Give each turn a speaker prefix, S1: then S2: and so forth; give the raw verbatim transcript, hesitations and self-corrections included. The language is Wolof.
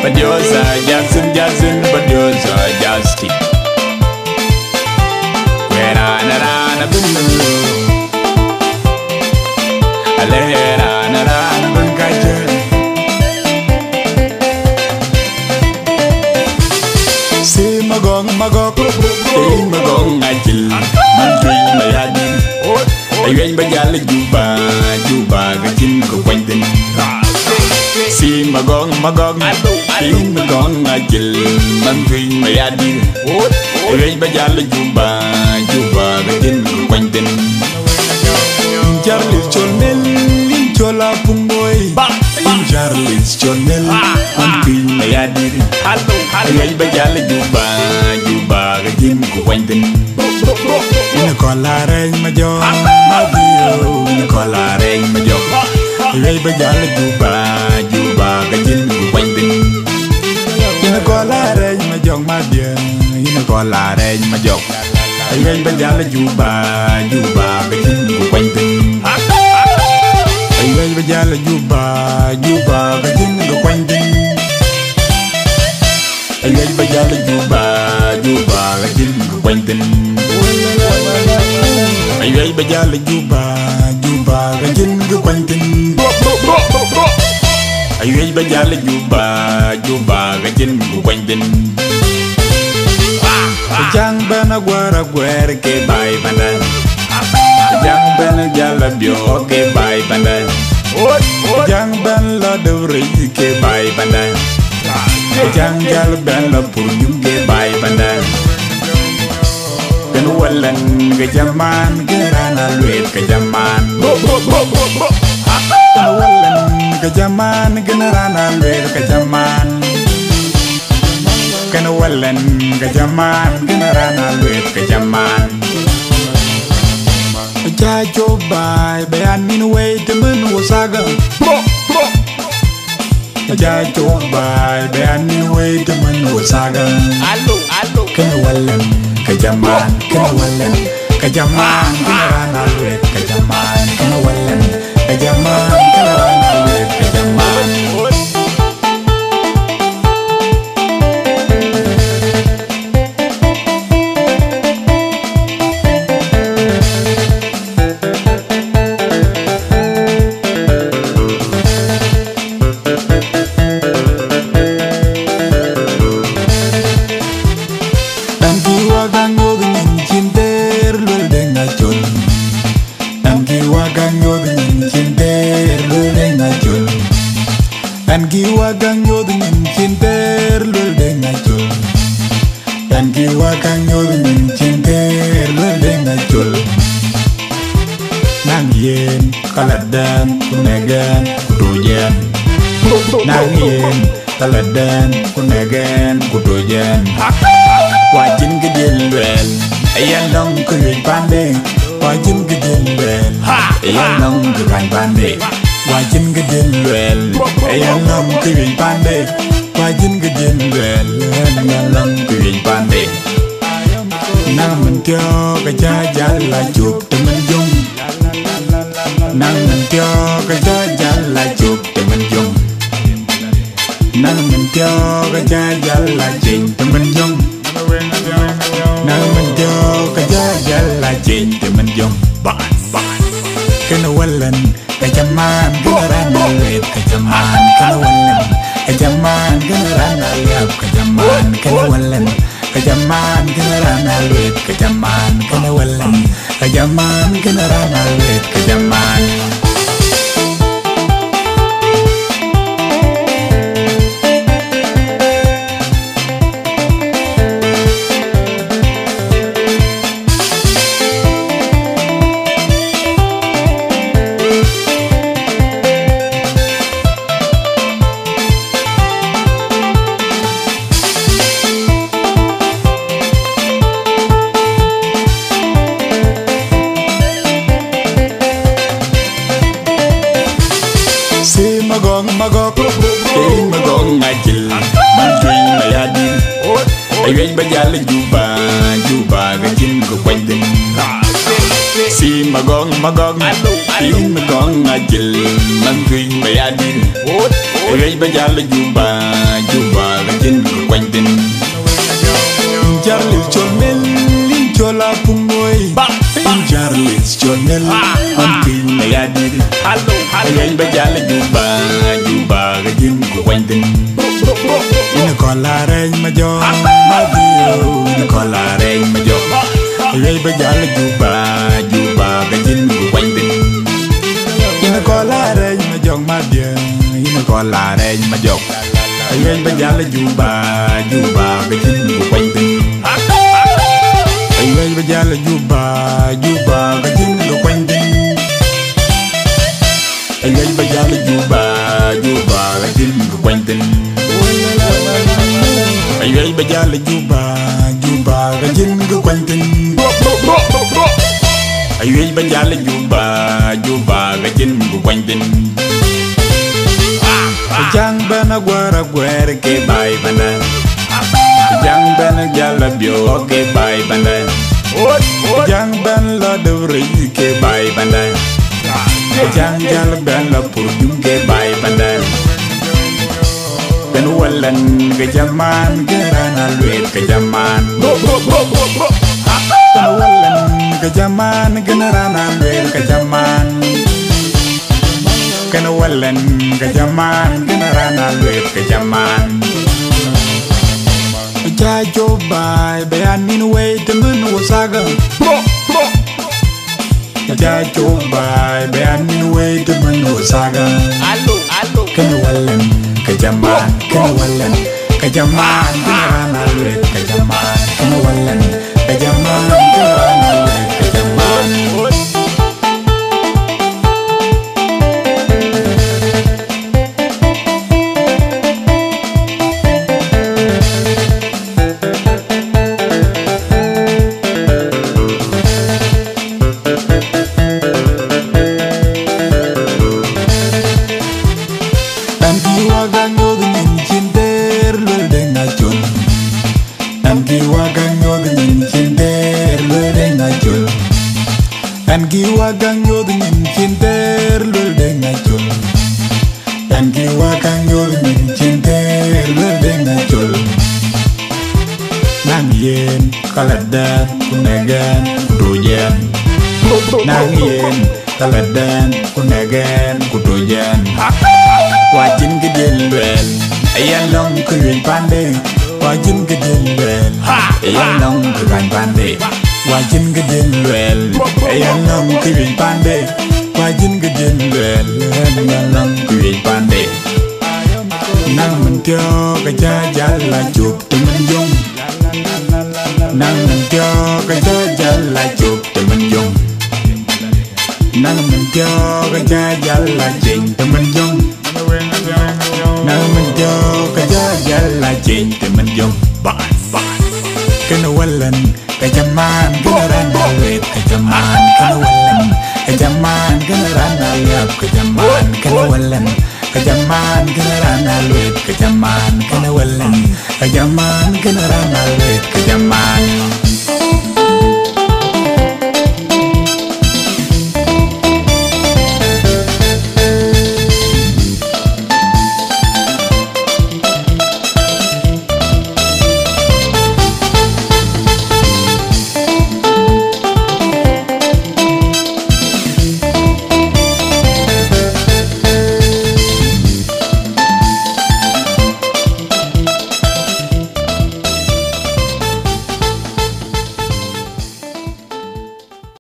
S1: but yours are Jackson, Jackson, but yours are Justin. Where I ran a boom, I let on a run a boom catcher. See Magong, Magog, see Magong, I kill, man, dream, my head. I went by Jolly Juba, Juba, the king of Quentin. See Magong, Magog, see Magong, I kill, man, dream, my head. I went by Jolly Juba, Juba, the king of Quentin. Charlie's Chonel, Chola Pumboy, Charlie's Chonel, man, dream, my head. I went by Jolly Juba, Juba, the king of Quentin. In a collar and my jaw, my dear, in a collar and my jaw. Ray by Jolly Juba, Juba, the gin winding. In a collar and my jaw, my dear, in a collar and my jaw. Ray by Jolly Juba, Juba, the gin winding. Ray by Jolly Juba, Juba, the gin winding. Ray by Jolly Juba, Juba, the gin winding. I lay by Jolly Juba, Juba, the gin go Quentin. I lay by Jolly Juba, Juba, the gin go Quentin. Jang Benaguara, where ke by Bandan. Jang Benajala, ke by Bandan. Jang Ben Lord of Ray, ke by Bandan. Jang Jal Ben of Puru, ke by Bandan. Kan walan ke zaman gerana luit ke zaman kan walan ke zaman gerana luit ke zaman kan walan ke zaman gerana luit ke zaman ja coba bayan min way temen wasaga ja coba bayan min way temen wasaga allo allo kan walan Kajaman, kawalan, kajaman, kanarana luit, kajaman, kawalan, kajaman, kanarana luit, kajaman. Dan giwa gang yodin cinter lul dengajul. Dan giwa gang yodin cinter lul dengajul. Nang yen kaladan kunegan kudoyan. Nang yen kaladan kunegan kudoyan. Wajin gedil wel, ayan dong kuy pande. Wajin gedil wel, ayan dong kuy pande. Wajin gedil wel, ayan dong kuy pande. Wajin gedil wel, ayan dong kuy pande. Nang mentyo kajajal la juk temen jung. Nang mentyo kajajal la juk temen jung. Nang mentyo kajajal la jing temen jung. Nang mentyo kajajal la jing temen jung. Ban ban kena walan kajaman generana lep kajaman kena walan kajaman generana lep kajaman kena walan kajaman generana lep kajaman kena walan kajaman generana lep kajaman. Magong magong, eh magong ngajil, mantuin mayadin. Ayun ba Jolly Juba, Juba gajin ko kwendin. Si magong magong, eh magong ngajil, mantuin mayadin. Ayun ba Jolly Juba, Juba Ayay ba jala Juba Juba ga jin ko quanh tin ina ko la reñ ma jo ma dio ina ko la reñ ma jo ayay ba jala Juba Juba ga jin ko quanh tin ina ko la reñ ma jo ma dio ina ko la reñ ma jo ayay ba jala Juba Juba ga jin ko quanh tin ayay ba jala Juba Juba ga jin ko quanh tin ayay ba jala Juba Juba ga jin ko quanh tin ayay ba jala Juba Juba ga jin ko quanh tin ayay ba jala Juba Juba ga jin ko quanh tin jang bana gwara gwere ke bai bana jang bana jala bio ke bai bana jang ban la devri ke bai bana jang jala ban la purdum ke bai bana kan walan ke jaman gerana luet ke jaman kan walan ke jaman gerana luet ke jaman kan walan ke jaman gerana luet ke jaman ja jo bai bayan min way temen wasaga ja jo bai bayan min way temen wasaga allo allo kan walan ke jaman kan walan ke jaman gerana luet ke jaman kan walan ke jaman gerana luet ke jaman and giwa gang yo the nin kinter lul de ngachul and giwa gang yo the nin kinter lul de ngachul nang yen kaladan kunagan kudojan nang yen kaladan kunagan kudojan wajin gedel wel ayan long kuin pande wajin gedel wel ayan long kuin pande wajin gedel wel ayan long kuin pande wajin gedel wel ayan long kuin pande nang mentyo kaja jala chup temen jong nang mentyo kaja jala chup temen jong nang mentyo kaja jala ching temen jong nang mentyo kaja jala ching temen jong ba ba